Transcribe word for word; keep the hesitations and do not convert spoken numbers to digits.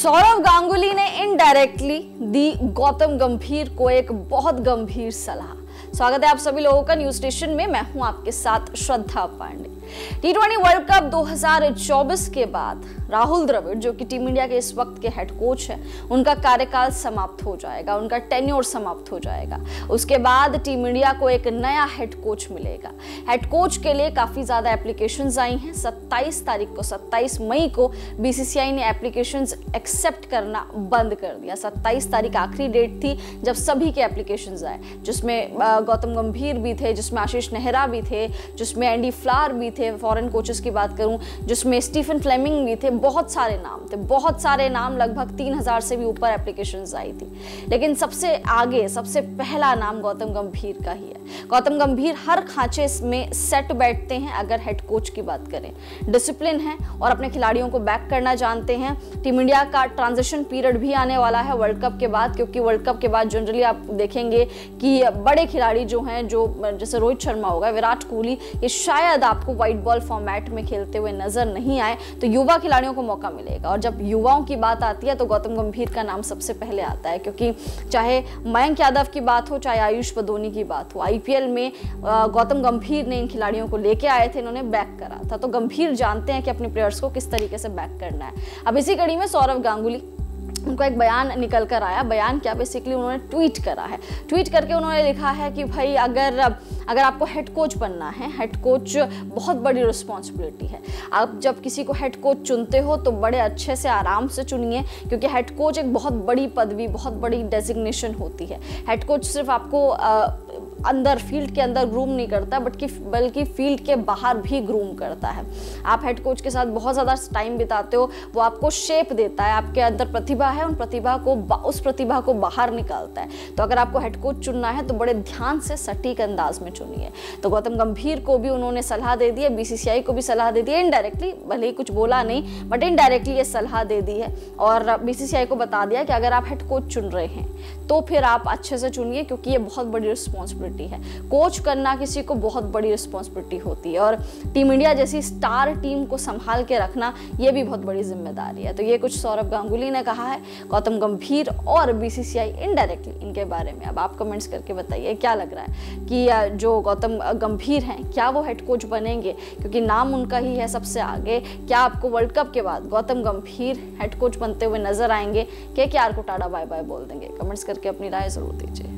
सौरव गांगुली ने इनडायरेक्टली दी गौतम गंभीर को एक बहुत गंभीर सलाह। स्वागत है आप सभी लोगों का न्यूज स्टेशन में। मैं हूं आपके साथ Shraddha Pandey. T twenty World Cup दो हज़ार चौबीस के बाद राहुल द्रविड़, जो कि टीम इंडिया के इस वक्त के हेड कोच हैं, उनका कार्यकाल समाप्त हो जाएगा, उनका टेन्योर समाप्त हो जाएगा। उसके बाद टीम इंडिया को एक नया हेड कोच मिलेगा। हेड कोच के लिए काफी ज्यादा एप्लीकेशंस आई हैं। सत्ताईस तारीख को सत्ताईस मई को बीसीसीआई ने एप्लीकेशंस एक्सेप्ट करना बंद कर दिया। सत्ताईस तारीख आखिरी डेट थी जब सभी के एप्लीकेशंस आए, जिसमें गौतम गंभीर भी थे, जिसमें आशीष नेहरा भी थे, जिसमें एंडी फ्लावर भी थे, फॉरेन कोचेस की बात करूं, जिसमें स्टीफन फ्लेमिंग भी थे। बहुत सारे नाम थे, बहुत सारे नाम, लगभग तीन हजार से भी ऊपर एप्लीकेशंस आई थी। लेकिन सबसे आगे, सबसे पहला नाम गौतम गंभीर का ही है। गौतम गंभीर हर खांचे में सेट बैठते हैं। अगर हेड कोच की बात करें, डिसिप्लिन है और अपने खिलाड़ियों को बैक करना जानते हैं। टीम इंडिया का ट्रांजिशन पीरियड भी आने वाला है वर्ल्ड कप के बाद, क्योंकि वर्ल्ड कप के बाद जनरली आप देखेंगे कि बड़े खिलाड़ी जो हैं, जो जैसे रोहित शर्मा होगा, विराट कोहली, ये शायद आपको व्हाइट बॉल फॉर्मेट में खेलते हुए नजर नहीं आए, तो युवा खिलाड़ियों को मौका मिलेगा। और जब युवाओं की बात आती है तो गौतम गंभीर का नाम सबसे पहले आता है, क्योंकि चाहे मयंक यादव की बात हो, चाहे आयुष बदोनी की बात हो, आईपीएल में गौतम गंभीर ने इन खिलाड़ियों को लेके आए थे, इन्होंने बैक करा था। तो गंभीर जानते हैं कि अपने प्लेयर्स को किस तरीके से बैक करना है। अब इसी कड़ी में सौरव गांगुली, उनको एक बयान निकल कर आया। बयान क्या, बेसिकली उन्होंने ट्वीट करा है। ट्वीट करके उन्होंने लिखा है कि भाई अगर अगर आपको हेड कोच बनना है, हेड कोच बहुत बड़ी रिस्पॉन्सिबिलिटी है। आप जब किसी को हेड कोच चुनते हो तो बड़े अच्छे से आराम से चुनिए, क्योंकि हेड कोच एक बहुत बड़ी पदवी, बहुत बड़ी डेजिग्नेशन होती है। हेड कोच सिर्फ आपको आ, अंदर फील्ड के अंदर ग्रूम नहीं करता, बल्कि बल्कि फील्ड के बाहर भी ग्रूम करता है। आप हेड कोच के साथ बहुत ज़्यादा टाइम बिताते हो, वो आपको शेप देता है। आपके अंदर प्रतिभा है, उन प्रतिभा को उस प्रतिभा को बाहर निकालता है। तो अगर आपको हेड कोच चुनना है तो बड़े ध्यान से सटीक अंदाज में चुनिए। तो गौतम गंभीर को भी उन्होंने सलाह दे दी है, बीसीसीआई को भी सलाह दे दी है, इनडायरेक्टली, भले ही कुछ बोला नहीं बट इनडायरेक्टली ये सलाह दे दी है। और बीसीसीआई को बता दिया कि अगर आप हेड कोच चुन रहे हैं तो फिर आप अच्छे से चुनिए, क्योंकि ये बहुत बड़ी रिस्पॉन्सिबिलिटी है। कोच करना किसी को बहुत बड़ी रिस्पॉन्सिबिलिटी होती है, और टीम इंडिया जैसी स्टार टीम को संभाल के रखना ये भी बहुत बड़ी जिम्मेदारी है। तो ये कुछ सौरव गांगुली ने कहा है। गौतम गंभीर और बीसीसीआई इनडायरेक्टली इनके बारे में अब आप कमेंट्स करके बताइए क्या लग रहा है कि जो गौतम गंभीर हैं, क्या वो हेड कोच बनेंगे, क्योंकि नाम उनका ही है सबसे आगे। क्या आपको वर्ल्ड कप के बाद गौतम गंभीर हेड कोच बनते हुए नजर आएंगे? केकेआर को टाटा बाय बाय बोल देंगे? कमेंट्स करके अपनी राय जरूर दीजिए।